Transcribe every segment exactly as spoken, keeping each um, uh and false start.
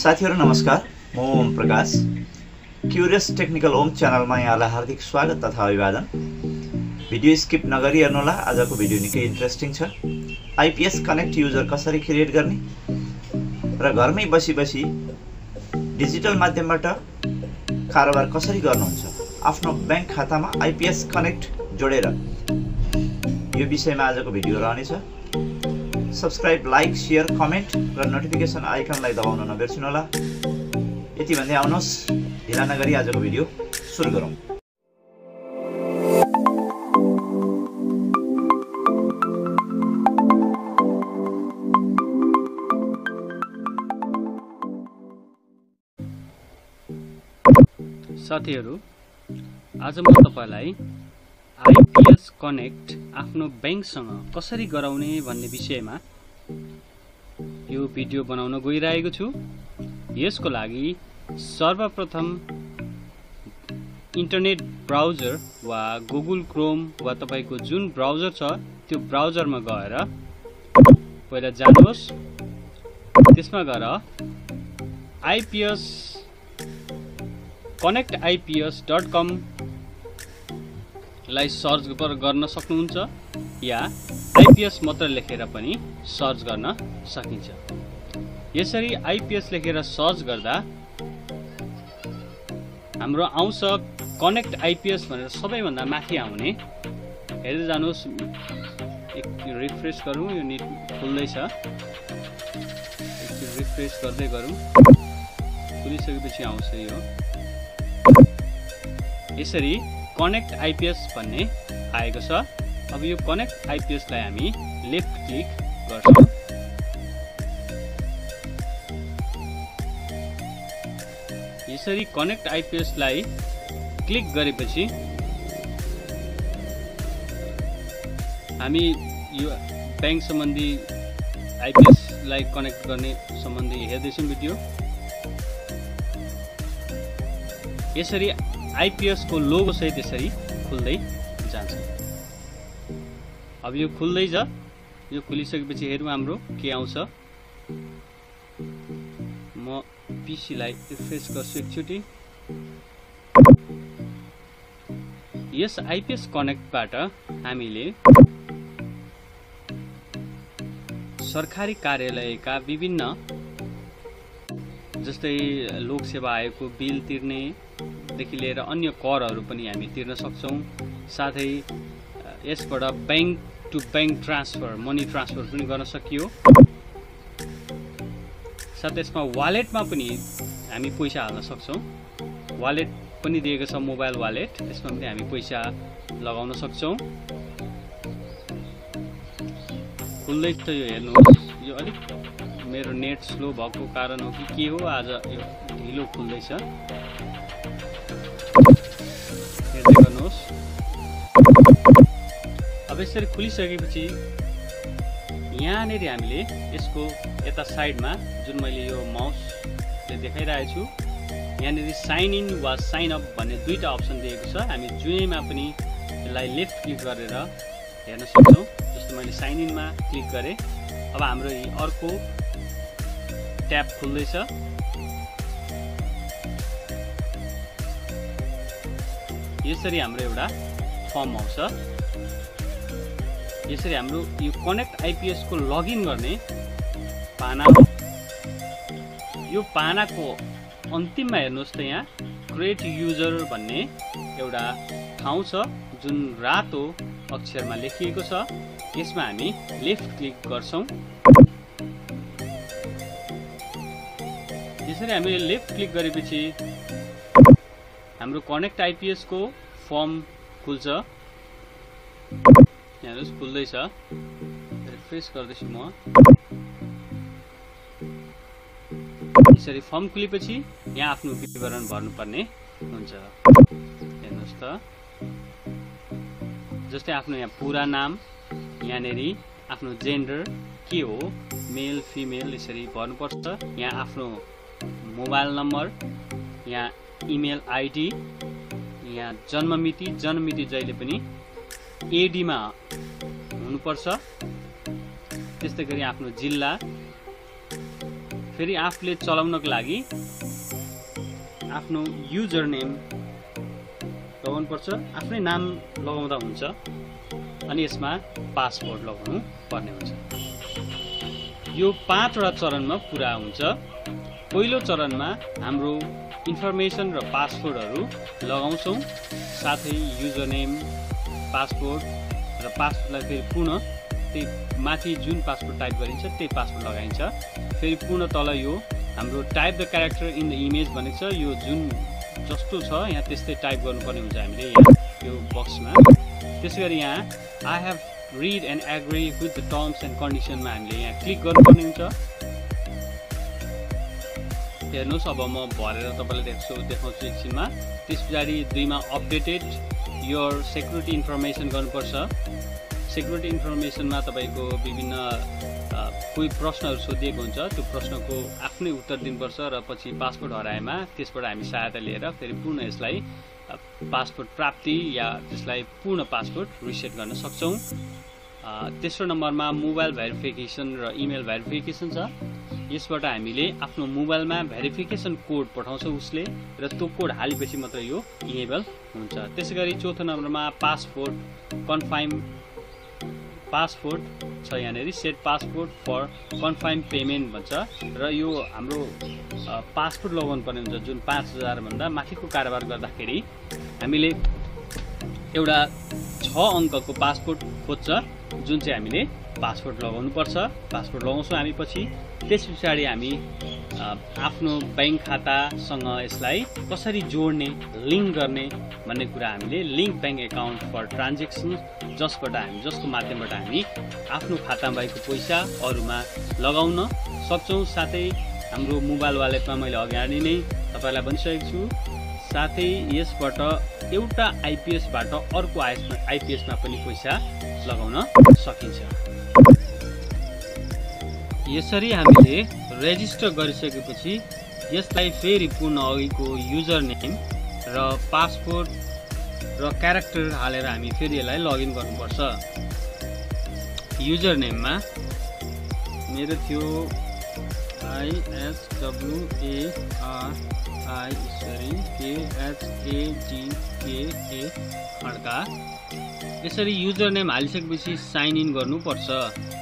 साथीहरु नमस्कार, म ओम प्रकाश। क्युरियस टेक्निकल ओम च्यानलमा यहाँलाई हार्दिक स्वागत तथा अभिवादन। भिडियो स्किप नगरी हेर्नुहोला, आजको भिडियो निकै इन्ट्रेस्टिङ छ। आइपीएस कनेक्ट युजर कसरी क्रिएट गर्ने र घरमै बसी बसी डिजिटल माध्यमबाट कारोबार कसरी गर्नुहुन्छ, आफ्नो बैंक खातामा आइपीएस कनेक्ट जोडेर, यो विषयमा आजको भिडियो रहनेछ। सब्स्क्राइब, लाइक, शेयर, कमेन्ट र नोटिफिकेसन आइकनलाई दबाउन नबिर्सनुहोला। यति भन्दै आउनुहोस्, ढिला नगरी आजको भिडियो सुरु गरौँ। साथीहरु, आज म तपाईलाई आइपीएस कनेक्ट आफ्नो बैंकसँग कसरी गराउने भन्ने विषयमा यो भिडियो बनाउन गइरहेको छु। यसको लागि सर्वप्रथम इन्टरनेट ब्राउजर वा गुगल क्रोम वा तपाईको जुन ब्राउजर छ त्यो ब्राउजरमा गएर पहिला जानुहोस्। त्यसमा गएर IPS connect IPS dot com लाई सर्च गर्न सक्नुहुन्छ या आइपीएस मात्र लेखेर पनि सर्च गर्न सकिन्छ। यसरी आइपीएस लेखेर सर्च गर्दा हाम्रो आउँछ कनेक्ट आइपीएस भनेर सबैभन्दा माथि आउने। हेर्दै जानुहोस्, एक रिफ्रेस गरौँ, यो नेट खुल्दैछ। एकचोटि रिफ्रेस गर्दै गरौँ, खुलिसकेपछि आउँछ यो। यसरी कनेक्ट आइपीएस भन्ने आएको छ। अब यो कनेक्ट आइपीएस लाई हामी लेफ्ट क्लिक गर्छौं। यसरी कनेक्ट आइपीएस लाई क्लिक गरेपछि हामी यो बैंक सम्बन्धी आइपीएस लाई कनेक्ट गर्ने सम्बन्धी हेर्दैछौं भिडियो। यसरी आइपीएस को लोगो सहित यसरी खुल्दै जान्छ। अब यो खुल्दैछ। यो खुलिसकेपछि हेरौँ हाम्रो के आउँछ। म पीसी लाई रिफ्रेस गर्छु एकचोटि। यस आइपीएस कनेक्टबाट हामीले सरकारी कार्यालयका विभिन्न जस्तै लोक सेवा आयोगको बिल तिर्ने देखि लिएर अन्य करहरू पनि हामी तिर्न सक्छौं। साथै यसबाट bank to bank transfer, money transfer पनि गर्न सकियो। साथै यसमा वालेटमा पनि हामी पैसा हाल्न सक्छौं। वालेट पनि दिएको छ, मोबाइल वालेट। यसमा पनि हामी पैसा लगाउन सक्छौं। खुल्दै छ यो, हेर्नुहोस्। यो अलिक मेरो नेट स्लो भएको कारण हो कि के हो, आज यो ढिलो खुल्दैछ। हेर्दै गर्नुहोस्। अब यसरी खुलिसकेपछि यहाँनिर हामीले यसको यता साइडमा जुन मैले यो माउसले देखाइरहेको छु, यहाँनिर साइन इन वा साइन अप भन्ने दुईटा अप्सन दिएको छ। हामी जुनैमा पनि यसलाई लेफ्ट क्लिक गरेर हेर्न सक्छौं। जस्तो मैले साइन इनमा क्लिक गरेँ। अब हाम्रो अर्को ट्याब खुल्दैछ। यसरी हाम्रो एउटा फर्म आउँछ। यसरी हाम्रो यो कनेक्ट आइपीएस को लगइन गर्ने पाना हो। यो पानाको अन्तिममा हेर्नुहोस् त, यहाँ क्रिएट युजर भन्ने एउटा ठाउँ छ जुन रातो अक्षरमा लेखिएको छ। यसमा हामी लेफ्ट क्लिक गर्छौं। यसरी हामीले लेफ्ट क्लिक गरेपछि हाम्रो कनेक्ट आइपीएस को फर्म खुल्छ। हेर्नुहोस्, खुल्दैछ। रिफ्रेस गर्दैछु म। यसरी फर्म खुलेपछि यहाँ आफ्नो विवरण भर्नुपर्ने हुन्छ। हेर्नुहोस् त, जस्तै आफ्नो यहाँ पुरा नाम, यहाँनिर आफ्नो जेन्डर के हो, मेल फिमेल, यसरी भर्नुपर्छ। यहाँ आफ्नो मोबाइल नम्बर, यहाँ इमेल आइडी, यहाँ जन्ममिति, जन्ममिति जहिले पनि एडीमा हुनुपर्छ। त्यस्तै गरी आफ्नो जिल्ला, फेरि आफूले चलाउनको लागि आफ्नो युजर नेम लगाउनु पर्छ, आफ्नै नाम लगाउँदा हुन्छ अनि यसमा पासवर्ड लगाउनु पर्ने हुन्छ। यो पाँचवटा चरणमा पुरा हुन्छ। पहिलो चरणमा हाम्रो इन्फर्मेसन र पासवर्डहरू लगाउँछौँ, साथै युजर नेम, पासवर्ड र पासवर्डलाई फेरि पुनः त्यही माथि जुन पासवर्ड टाइप गरिन्छ त्यही पासवर्ड लगाइन्छ। फेरि पुनः तल यो हाम्रो type the character in the image भनेको छ, यो जुन जस्तो छ यहाँ त्यस्तै टाइप गर्नुपर्ने हुन्छ हामीले यहाँ यो बक्समा। त्यसै गरी यहाँ I have read and agree with the terms and कन्डिसनमा हामीले यहाँ क्लिक गर्नुपर्ने हुन्छ। हेर्नुहोस् अब म भरेर तपाईँलाई देख्छु देखाउँछु एकछिनमा। त्यस पछाडि दुईमा अपडेटेड योर सेक्युरिटी इन्फर्मेसन गर्नुपर्छ। सेक्युरिटी इन्फर्मेसनमा तपाईँको विभिन्न कोही प्रश्नहरू सोधिएको हुन्छ, त्यो प्रश्नको आफ्नै उत्तर दिनुपर्छ र पछि पासपोर्ट हराएमा त्यसबाट हामी सहायता लिएर फेरि पुनः यसलाई पासपोर्ट प्राप्ति या त्यसलाई पूर्ण पासपोर्ट रिसेट गर्न सक्छौँ। तेस्रो नम्बरमा मोबाइल भेरिफिकेसन र इमेल भेरिफिकेसन छ। यसबाट हामीले आफ्नो मोबाइलमा भेरिफिकेसन कोड पठाउँछ उसले र त्यो कोड हालेपछि मात्र यो इनेबल हुन्छ। त्यसै गरी चौथो नम्बरमा पासपोर्ट कन्फार्म पासपोर्ट छ, यहाँनिर set passport for confirm payment भन्छ र यो हाम्रो पासपोर्ट लगाउनु पर्ने हुन्छ जुन पाँच हजारभन्दा माथिको कारोबार गर्दाखेरि हामीले एउटा छ अङ्कको पासपोर्ट खोज्छ जुन चाहिँ हामीले पासपोर्ट लगाउनु पर्छ। पासपोर्ट लगाउँछौँ हामी पछि। त्यस पछाडि हामी आफ्नो ब्याङ्क खातासँग यसलाई कसरी जोड्ने, लिङ्क गर्ने भन्ने कुरा हामीले link bank account for transaction जसबाट हामी जसको माध्यमबाट हामी आफ्नो खातामा भएको पैसा अरूमा लगाउन सक्छौँ। साथै हाम्रो मोबाइल वालेटमा मैले अगाडि नै तपाईँलाई भनिसकेको छु। साथै यसबाट एउटा आइपिएसबाट अर्को आइएसमा आइपिएसमा पनि पैसा लगाउन सकिन्छ। यसरी हामीले रेजिस्टर गरिसकेपछि यसलाई फेरि पुनः अघिको युजर नेम र पासपोर्ट र क्यारेक्टर हालेर हामी फेरि यसलाई लगइन गर्नुपर्छ। युजर नेममा मेरो थियो आइएसडब्लुएआरआई यसरी केएचएजिकेए खड्का। यसरी युजर नेम हालिसकेपछि साइन इन गर्नुपर्छ।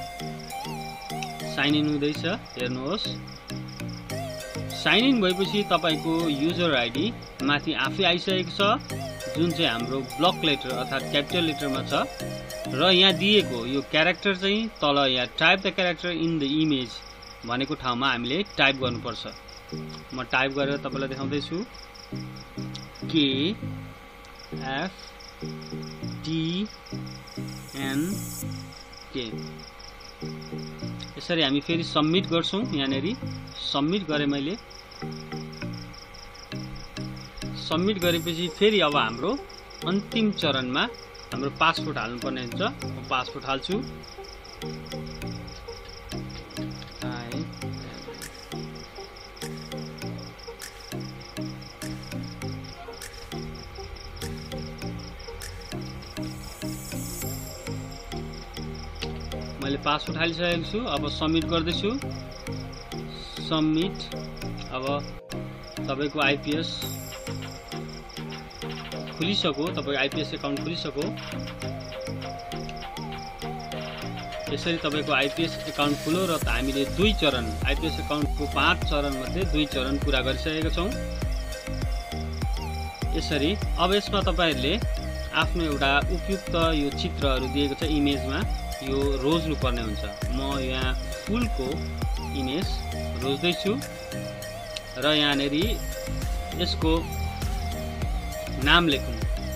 साइन इन हुँदैछ, हेर्नुहोस्। साइन इन भएपछि तपाईँको युजर आइडी माथि आफै आइसकेको छ जुन चाहिँ हाम्रो ब्लक लेटर अर्थात् क्यापिटल लेटरमा छ र यहाँ दिएको यो क्यारेक्टर चाहिँ तल यहाँ type the character in the image भनेको ठाउँमा हामीले टाइप गर्नुपर्छ। म टाइप गरेर तपाईँलाई देखाउँदैछु। के एफ टी एन के। यसरी हामी फेरि सबमिट गर्छौँ। यहाँनिर सबमिट गरेँ मैले। सबमिट गरेपछि फेरि अब हाम्रो अन्तिम चरणमा हाम्रो पासपोर्ट हाल्नुपर्ने हुन्छ। म पासपोर्ट हाल्छु। मैले पासपोर्ट हालिसकेको छु। अब सबमिट गर्दैछु। सबमिट। अब तपाईँको आइपिएस खुलिसक्यो, तपाईँको आइपिएस एकाउन्ट खुलिसक्यो। यसरी तपाईँको आइपिएस एकाउन्ट खुल्यो र हामीले दुई चरण आइपिएस एकाउन्टको पाँच चरणमध्ये दुई चरण पुरा गरिसकेका छौँ। यसरी अब यसमा तपाईँहरूले आफ्नो एउटा उपयुक्त यो चित्रहरू दिएको छ इमेजमा यो रोज्नु पर्ने हुन्छ। म यहाँ फुलको इमेज रोज्दैछु र यहाँनिर यसको नाम लेख्नु।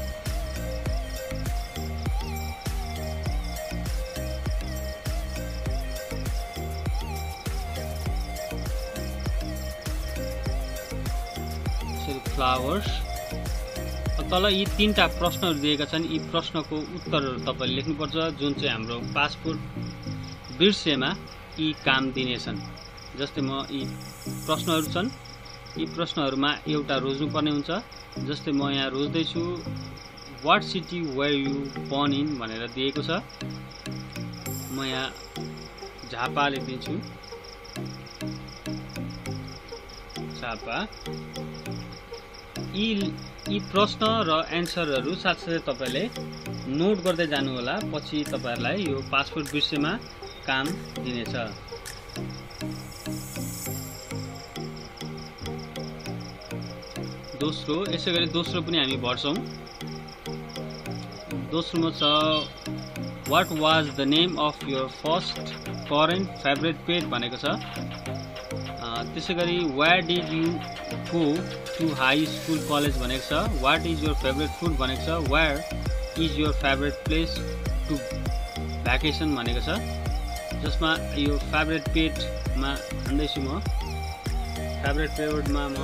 फ्लावर्स। तल यी तीनटा प्रश्नहरू दिएका छन्। यी प्रश्नको उत्तरहरू तपाईँले लेख्नुपर्छ जुन चाहिँ हाम्रो पासपोर्ट बिर्सेमा यी काम दिनेछन्। जस्तै म यी प्रश्नहरू छन्, यी प्रश्नहरूमा एउटा रोज्नुपर्ने हुन्छ। जस्तै म यहाँ रोज्दैछु what city where you born in भनेर दिएको छ। म यहाँ झापा लेखिदिन्छु। थापा। यी यी प्रश्न र एन्सरहरू साथसाथै तपाईँले नोट गर्दै जानु होला, पछि तपाईँहरूलाई यो पासपोर्ट विषयमा काम दिनेछ। दोस्रो, यसै गरी दोस्रो पनि हामी भर्छौँ। दोस्रोमा छ what was the name of your first current favourite pet भनेको छ। त्यसै गरी where did you go to high school college भनेको छ। What is your favourite food भनेको छ। Where is your favourite place to vacation भनेको छ, जसमा यो फेभरेट पेटमा हान्दैछु म। फेभरेट पेटमा म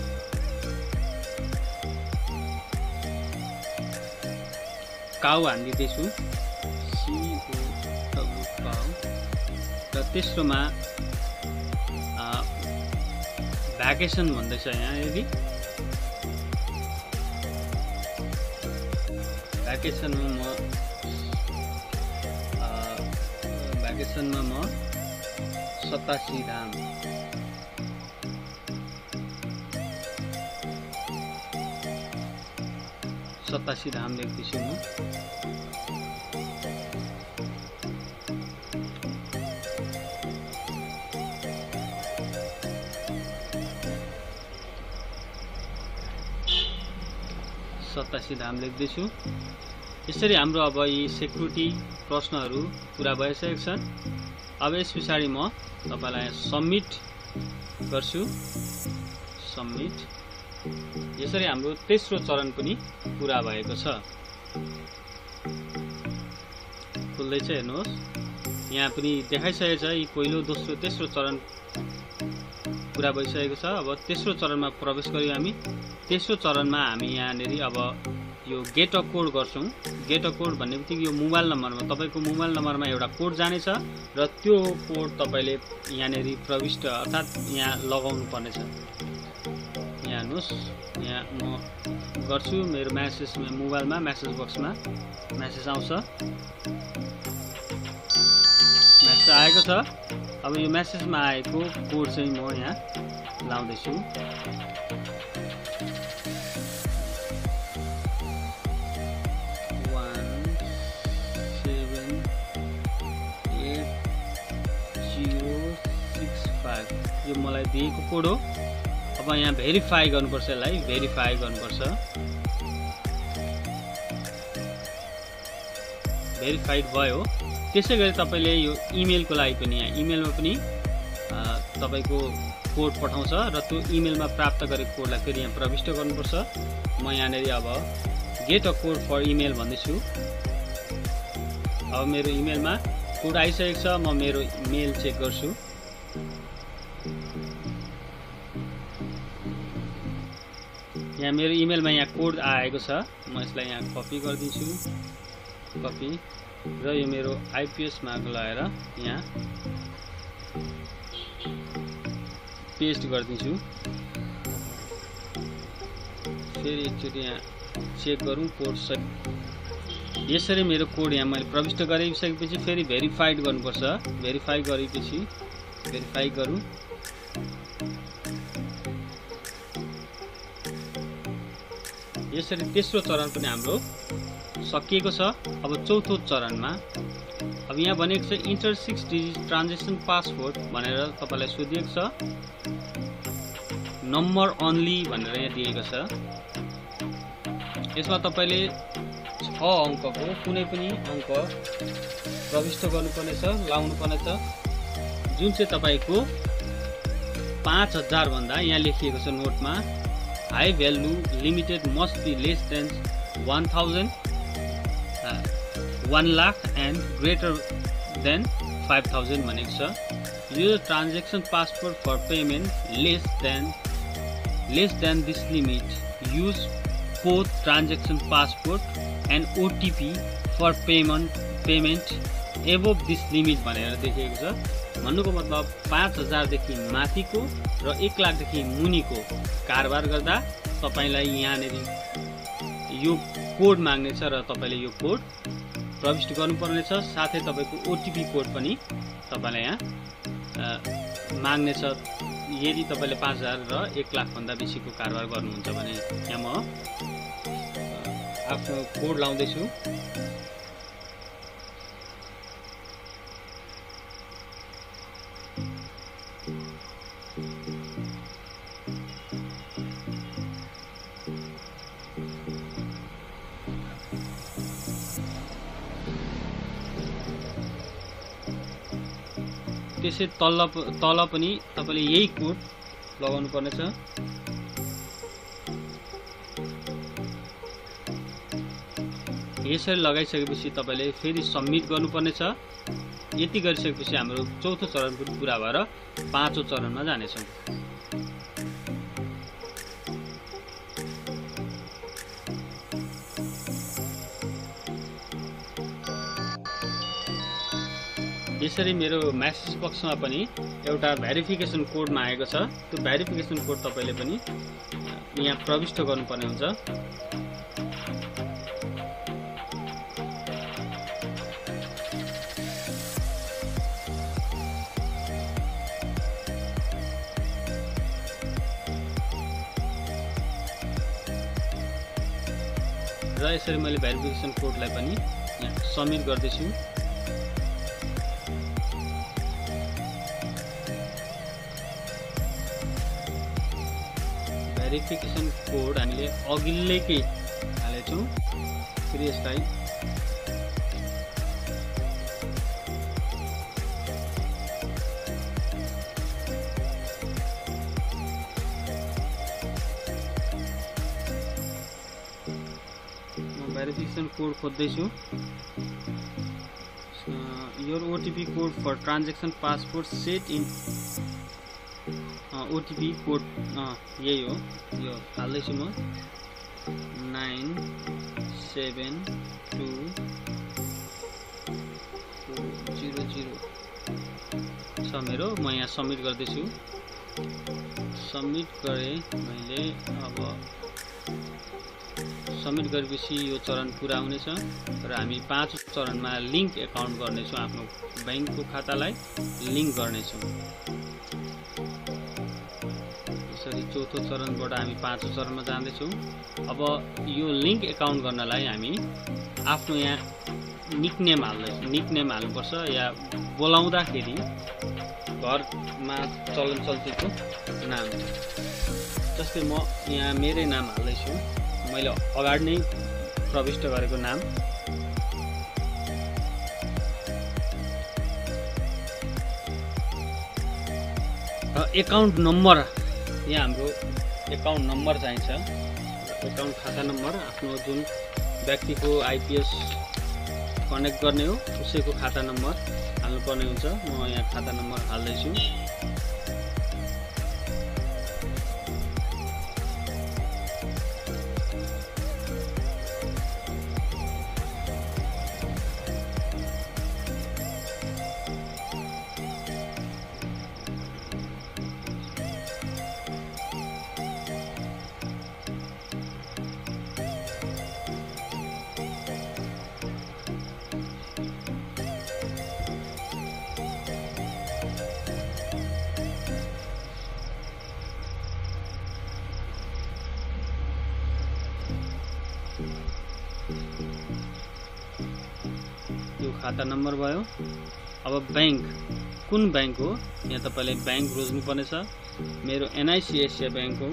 काउ हानिदिँदैछु, सिओडब्लु काउ। र तेस्रोमा भ्याकेसन भन्दैछ यहाँ। यदि भ्याकेसनमा म भ्याकेसनमा म सतासी धाम सतासी धाम लेख्दैछु म। सतासी धाम लेख्दैछु। यसरी हाम्रो अब यी सेक्युरिटी प्रश्नहरू पुरा भइसकेको छन्। अब यस पछाडि म तपाईँलाई सबमिट गर्छु। सबमिट। यसरी हाम्रो तेस्रो चरण पनि पुरा भएको छ। खुल्दैछ, हेर्नुहोस्, यहाँ पनि देखाइसकेको छ यी पहिलो, दोस्रो, तेस्रो चरण पुरा भइसकेको छ। अब तेस्रो चरणमा प्रवेश गर्यौँ हामी। तेस्रो चरणमा हामी यहाँनिर अब यो गेट अ कोड गर्छौँ। गेट अ कोड भन्ने बित्तिकै यो मोबाइल नम्बरमा, तपाईँको मोबाइल नम्बरमा एउटा कोड जानेछ र त्यो कोड तपाईँले यहाँनिर प्रविष्ट अर्थात् यहाँ लगाउनु पर्नेछ। यहाँ हेर्नुहोस्, यहाँ म गर्छु मेरो म्यासेजमा, मोबाइलमा म्यासेज बक्समा म्यासेज आउँछ। म्यासेज आएको छ। अब यो म्यासेजमा आएको कोड चाहिँ म यहाँ लाउँदैछु। यो मलाई दिएको कोड हो। अब यहाँ भेरिफाई गर्नुपर्छ, यसलाई भेरिफाई गर्नुपर्छ। भेरिफाइड भयो। त्यसै गरी तपाईँले यो इमेलको लागि पनि यहाँ इमेलमा पनि तपाईँको कोड पठाउँछ र त्यो इमेलमा प्राप्त गरेको कोडलाई फेरि यहाँ प्रविष्ट गर्नुपर्छ। म यहाँनिर अब get a code for email भन्दैछु। अब मेरो इमेलमा कोड आइसकेको छ। म मेरो मेल चेक गर्छु। यहाँ मेरो इमेलमा यहाँ कोड आएको छ। म यसलाई यहाँ कपी गरिदिन्छु। कपी र यो मेरो आइपिएसमा लगाएर यहाँ पेस्ट गरिदिन्छु। फेरि एकचोटि यहाँ चेक गरौँ कोड सही। यसरी मेरो कोड यहाँ मैले प्रविष्ट गरिसकेपछि फेरि भेरिफाइड गर्नुपर्छ। भेरिफाई गरेपछि भेरिफाई गरौँ। यसरी तेस्रो चरण पनि हाम्रो सकिएको छ। अब चौथो चरणमा अब यहाँ भनेको छ enter six digit transaction password भनेर तपाईँलाई सोधिएको छ। नम्बर अन्ली भनेर यहाँ दिएको छ। यसमा तपाईँले छ अङ्कको कुनै पनि अङ्क प्रविष्ट गर्नुपर्नेछ, लाउनुपर्नेछ, जुन चाहिँ तपाईँको पाँच हजार भन्दा यहाँ लेखिएको छ नोटमा high value limited must be less than one thousand one lakh and greater than five thousand भनेको छ। यो transaction passport for payment less than less than this limit use both transaction passport and OTP for payment payment above this limit भनेर देखिएको छ। भन्नुको मतलब पाँच हजारदेखि माथिको र एक लाखदेखि मुनिको कारोबार गर्दा तपाईँलाई यहाँनिर यो कोड माग्नेछ र तपाईँले यो कोड प्रविष्ट गर्नुपर्नेछ। साथै तपाईँको ओटिपी कोड पनि तपाईँलाई यहाँ माग्नेछ। यदि तपाईँले पाँच हजार र एक लाखभन्दा बेसीको कारोबार गर्नुहुन्छ भने यहाँ म आफ्नो कोड लाउँदैछु। त्यसै तल तल पनि तपाईले यही कोड लगाउनु पर्नेछ। यसरी लगाइसकेपछि तपाईले फेरि सबमिट गर्नुपर्नेछ। यति गरिसकेपछि हाम्रो चौथो चरण पनि पुरा भएर पाँचौं चरणमा जानेछौँ। यसरी मेरो मेसेज बक्समा पनि एउटा भेरिफिकेसन कोड मागेको छ। त्यो भेरिफिकेसन कोड तपाईले पनि यहाँ प्रविष्ट गर्नुपर्ने हुन्छ। र यसरी मैले भेरिफिकेसन कोडलाई पनि यहाँ सबमिट गर्दैछु। भेरिफिकेसन कोड हामीले अघिल्लैकै हालेछौँ। फेरि यसलाई भेरिफिकेसन कोड खोज्दैछु। Your OTP code for transaction passport set in OTP code यही हो, यो हाल्दैछु म। Nine seven two four zero zero छ मेरो। म यहाँ सबमिट गर्दैछु। सबमिट गरेँ मैले। अब सबमिट गरेपछि यो चरण पुरा हुनेछ र हामी पाँचौं चरणमा लिङ्क एकाउन्ट गर्नेछौँ। आफ्नो ब्याङ्कको खातालाई लिङ्क गर्नेछौँ। यसरी चौथो चरणबाट हामी पाँचौं चरणमा जाँदैछौँ। अब यो लिङ्क एकाउन्ट गर्नलाई हामी आफ्नो यहाँ निकनेम हाल्दैछौँ। निकनेम हाल्नुपर्छ या बोलाउँदाखेरि घरमा चलन चल्तीको नाम। जस्तै म यहाँ मेरै नाम हाल्दैछु, मैले अगाडि नै प्रविष्ट गरेको नाम। र एकाउन्ट नम्बर, यहाँ हाम्रो एकाउन्ट नम्बर चाहिन्छ। एकाउन्ट खाता नम्बर आफ्नो जुन व्यक्तिको आइपिएस कनेक्ट गर्ने हो उसैको खाता नम्बर हाल्नुपर्ने हुन्छ। म यहाँ खाता नम्बर हाल्दैछु। यो खाता नम्बर भयो। अब बैंक कुन बैंक हो यहाँ तपाईले बैंक रोज्नु पर्नेछ। मेरो एनआईसीआईसीआई बैंक हो।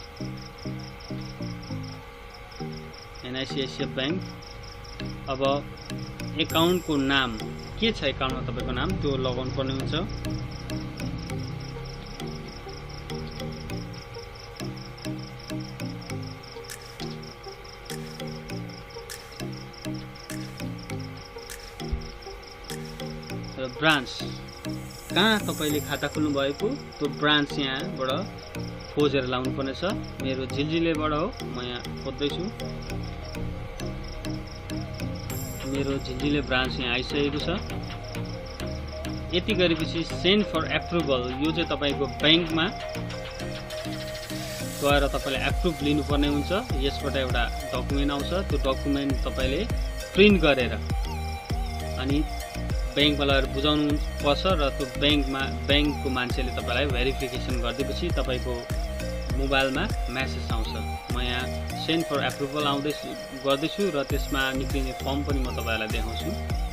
NICICICI bank. अब एकाउन्टको नाम के छ, एकाउन्टमा तपाईको नाम त्यो लगाउनु पर्ने हुन्छ। ब्रान्च कहाँ तपाईले खाता खोल्नु भएको त्यो ब्रान्च यहाँबाट खोजेर लाउनु पर्नेछ। मेरो झिलझिलेबाट हो, म यहाँ खोज्दैछु। मेरो झिलझिले ब्रान्च यहाँ आइसकेको छ। यति गरेपछि सेन्ड फर एप्रुभल, यो चाहिँ तपाईको बैंकमा गएर तपाईले एप्रुभ लिनुपर्ने हुन्छ। यसबाट एउटा डकुमेन्ट आउँछ। त्यो डकुमेन्ट तपाईले प्रिन्ट गरेर अनि ब्याङ्कमा लगेर बुझाउनु पर्छ र त्यो ब्याङ्कमा ब्याङ्कको मान्छेले तपाईँलाई भेरिफिकेसन गरिदिएपछि तपाईँको मोबाइलमा मेसेज आउँछ। म यहाँ सेन्ड फर एप्रुभल आउँदैछु गर्दैछु र त्यसमा निक्लिने फर्म पनि म तपाईँलाई देखाउँछु।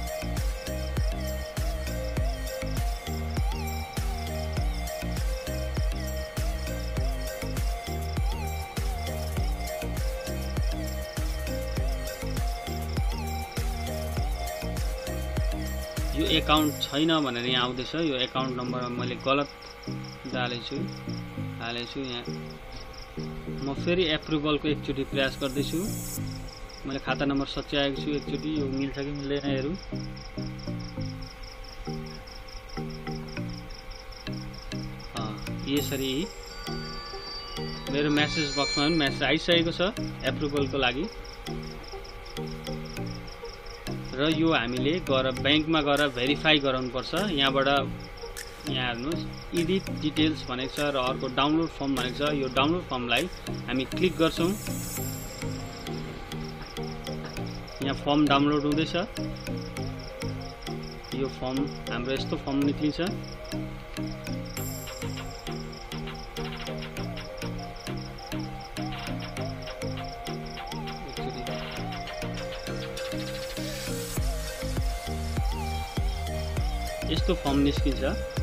यो एकाउन्ट छैन भनेर यहाँ आउँदैछ। यो एकाउन्ट नम्बर मैले गलत डालेछु हालेछु यहाँ। म फेरि एप्रुभलको एकचोटि प्रयास गर्दैछु। मैले खाता नम्बर सच्याएको छु एकचोटि, यो मिल्छ कि मिल्दैन हेरौँ। यसरी मेरो मेसेज बक्समा पनि मेसेज आइसकेको छ एप्रुभलको लागि। र यो हामीले गएर ब्याङ्कमा गएर भेरिफाई गराउनुपर्छ। यहाँबाट यहाँ हेर्नुहोस् एडिट डिटेल्स भनेको छ र अर्को डाउनलोड फर्म भनेको छ। यो डाउनलोड फर्मलाई हामी क्लिक गर्छौँ। यहाँ फर्म डाउनलोड हुँदैछ। यो फर्म हाम्रो यस्तो फर्म निक्लिन्छ। यस्तो फर्म निस्किन्छ।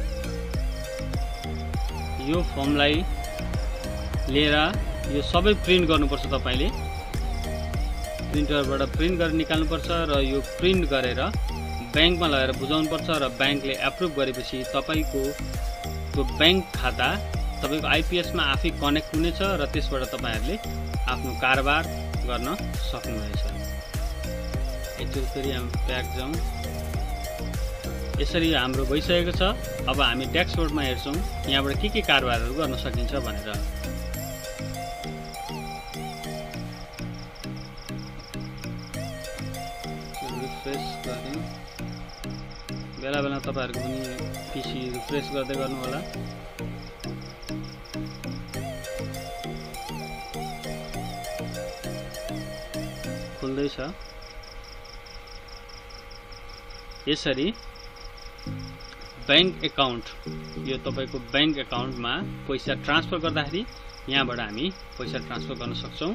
यो फर्मलाई लिएर यो सबै प्रिन्ट गर्नुपर्छ। तपाईँले प्रिन्टरबाट प्रिन्ट गरेर निकाल्नुपर्छ र यो प्रिन्ट गरेर ब्याङ्कमा लगेर बुझाउनुपर्छ र ब्याङ्कले एप्रुभ गरेपछि तपाईँको त्यो ब्याङ्क खाता तपाईँको आइपिएसमा आफै कनेक्ट हुनेछ र त्यसबाट तपाईँहरूले आफ्नो कारोबार गर्न सक्नुहुनेछ। एकचोटि फेरि हामी ब्याक जाउँ। यसरी हाम्रो भइसकेको छ। अब हामी ड्यासबोर्डमा हेर्छौँ यहाँबाट के के कारोबारहरू गर्न सकिन्छ भनेर। रिफ्रेस गर्दै बेला बेला तपाईँहरूको पनि पिसी रिफ्रेस गर्दै गर्नु होला। खुल्दैछ। यसरी ब्याङ्क एकाउन्ट, यो तपाईँको ब्याङ्क एकाउन्टमा पैसा ट्रान्सफर गर्दाखेरि यहाँबाट हामी पैसा ट्रान्सफर गर्न सक्छौँ।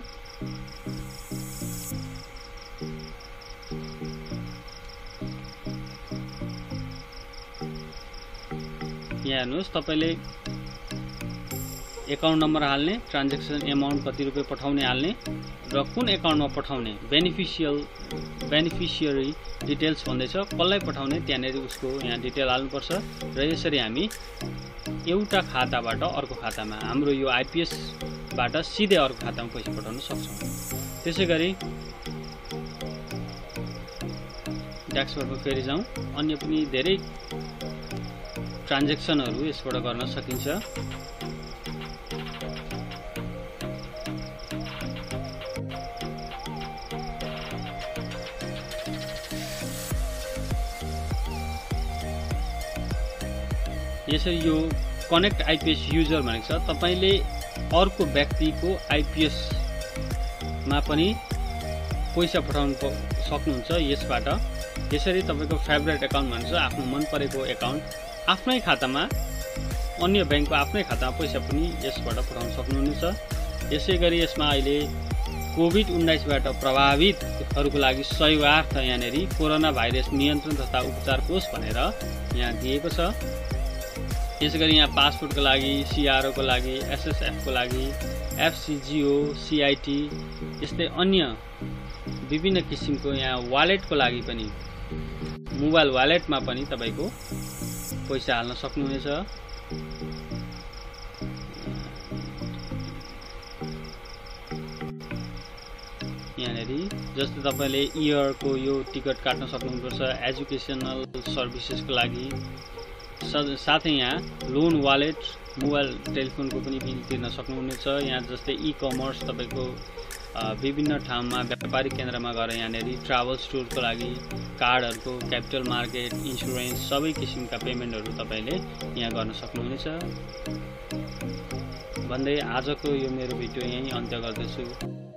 यहाँ हेर्नुहोस् तपाईँले एकाउन्ट नम्बर हाल्ने, ट्रान्जेक्सन एमाउन्ट कति रुपियाँ पठाउने हाल्ने र कुन एकाउन्टमा पठाउने, बेनिफिसियल बेनिफिसियरी डिटेल्स भन्दैछ कसलाई पठाउने त्यहाँनिर उसको यहाँ डिटेल हाल्नुपर्छ। र यसरी हामी एउटा खाताबाट अर्को खातामा, हाम्रो यो आइपिएसबाट सिधै अर्को खातामा पैसा पठाउन सक्छौँ। त्यसै गरी ड्यासबोर्डमा फेरि जाउँ। अन्य पनि धेरै ट्रान्जेक्सनहरू यसबाट गर्न सकिन्छ। यसरी यो कनेक्ट आइपिएस युजर भनेको छ तपाईँले अर्को व्यक्तिको आइपिएसमा पनि पैसा पठाउनु सक्नुहुन्छ यसबाट। यसरी तपाईँको फेभरेट एकाउन्ट भन्छ आफ्नो मन परेको एकाउन्ट आफ्नै खातामा, अन्य ब्याङ्कको आफ्नै खातामा पैसा पनि यसबाट पठाउन सक्नुहुनेछ। यसै गरी यसमा अहिले कोभिड उन्नाइसबाट प्रभावितहरूको लागि सहयोगार्थ यहाँनिर कोरोना भाइरस नियन्त्रण तथा उपचार कोष भनेर यहाँ दिएको छ। यसै गरी यहाँ पासपोर्टको लागि, सिआरओको लागि, एसएसएफको लागि, एफसिजिओ, सिआइटी यस्तै अन्य विभिन्न किसिमको यहाँ वालेटको लागि पनि, मोबाइल वालेटमा पनि तपाईँको पैसा हाल्न सक्नुहुनेछ। यहाँनिर जस्तै तपाईँले इयरको यो टिकट काट्न सक्नुपर्छ, एजुकेसनल सर्भिसेसको लागि, साथै यहाँ लोन वालेट, मोबाइल टेलिफोनको पनि बिल तिर्न सक्नुहुनेछ। यहाँ जस्तै इ कमर्स तपाईँको विभिन्न ठाउँमा व्यापारिक केन्द्रमा गएर यहाँनिर ट्राभल स्टोरको लागि, कार्डहरूको, क्यापिटल मार्केट, इन्सुरेन्स सबै किसिमका पेमेन्टहरू तपाईँले यहाँ गर्न सक्नुहुनेछ भन्दै आजको यो मेरो भिडियो यहीँ अन्त्य गर्दछु।